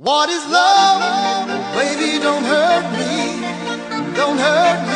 What is love? Baby, don't hurt me, don't hurt me.